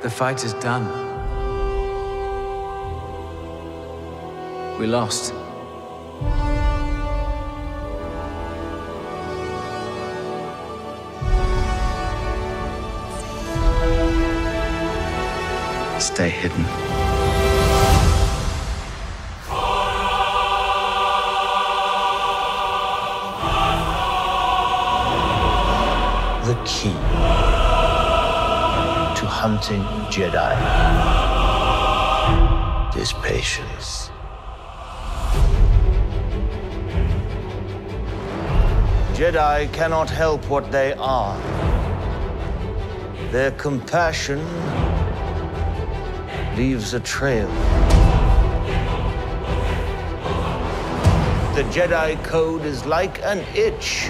The fight is done. We lost. Stay hidden. The key to hunting Jedi is patience. Jedi cannot help what they are. Their compassion leaves a trail. The Jedi Code is like an itch.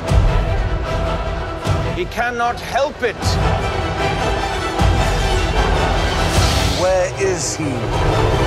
He cannot help it. Where is he?